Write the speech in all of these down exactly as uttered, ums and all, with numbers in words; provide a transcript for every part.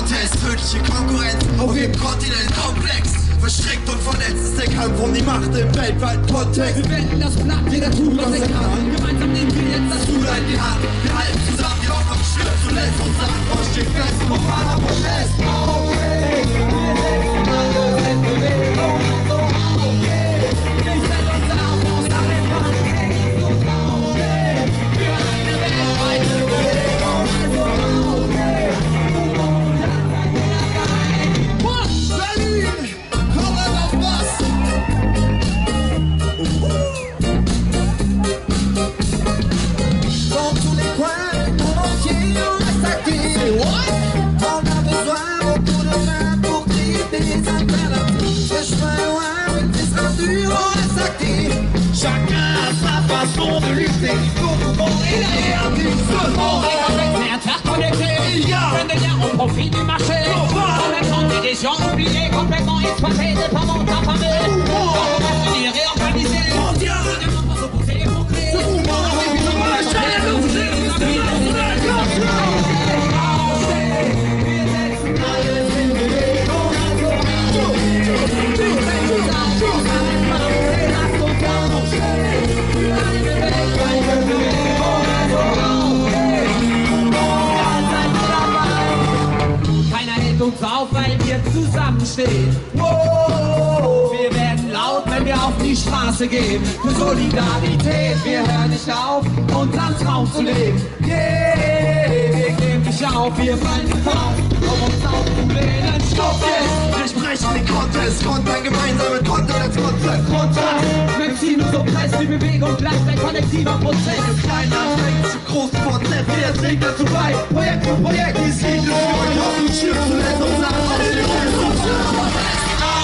Contest, tödliche Konkurrenz auf jedem Kontinent komplex. Verstrickt und vernetzt ist der Kampf um die Macht im weltweiten Kontext. Wir wenden das Blatt, jeder tut, was er kann. Gemeinsam nehmen wir jetzt das Ruder in die Hand. Wir halten zusammen, die Hoffnung stirbt zuletzt. Unser Antwort steht fest, profaner Protest. Okay, wir setzen alles in Bewegung. So, okay, wir setzen uns auf aus allen Mann. So, okay, für eine weltweite Bewegung. So, okay, und dann seid ihr dabei. Berlin! Dans tous les coins du monde entier, on reste actif. On a besoin beaucoup de mains pour créer des alternatives. Le chemin loin, une piste dure, on reste actif. Chacun a sa façon de lutter. Pour tout le monde et derrière du feu. On est interconnectés. Il y a plein de liens au profit du marché. On attend des régions oubliées, complètement exploitées, dépendantes, affamées. On va finir réorganiser. Mondial. On demande pas s'opposer et pour créer. Ce mouvement keiner hält uns auf, weil wir zusammenstehen. Wir werden laut, wenn wir auf die Straße gehen. Für Solidarität, wir hören nicht auf, unseren Traum zu leben. Yeah, wir geben nicht auf, wir fallen nicht auf, um uns aufzulehnen. Stopp jetzt! Wir sprechen den Contest, kontern gemeinsam mit Kontinent, Konzept, Kontakt. Wenn Ziel nur so presst, die Bewegung bleibt ein kollektiver Prozess. Kleiner fängt zum großen Prozess, wer trägt dazu bei? Projekt für Projekt, die es gibt, für euch auf dem Schiff zuletzt und sagt, aus dem Prozess.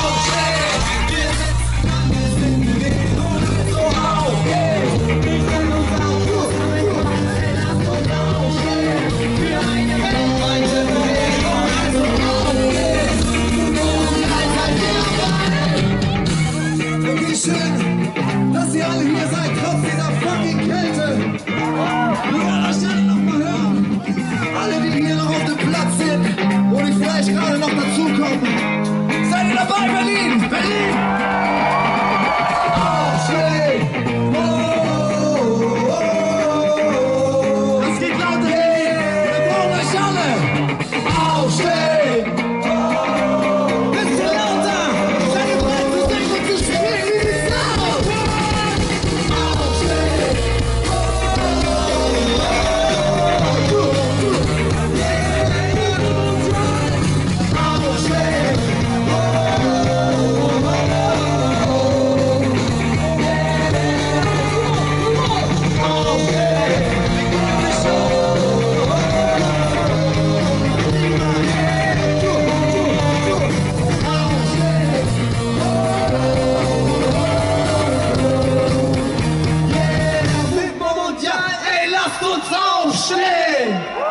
Schön, dass ihr alle hier seid, trotz dieser fucking Kälte. Wir wollen euch alle noch mal hören. Alle, die hier noch auf dem Platz sind, wo die vielleicht gerade noch dazukommen. Seid ihr dabei, Berlin? Berlin! Aufstehen! Oh, oh, oh. Das geht lauter, Berlin! Wir brauchen euch alle! Aufstehen! Lasst uns aufstehen!